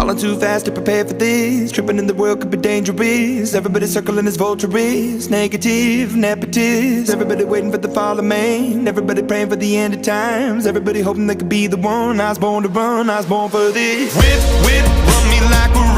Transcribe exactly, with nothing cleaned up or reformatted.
falling too fast to prepare for this. Tripping in the world could be dangerous. Everybody circling as vultures, negative, nepotist. Everybody waiting for the fall of man. Everybody praying for the end of times. Everybody hoping they could be the one. I was born to run, I was born for this. Whip, whip, run me like a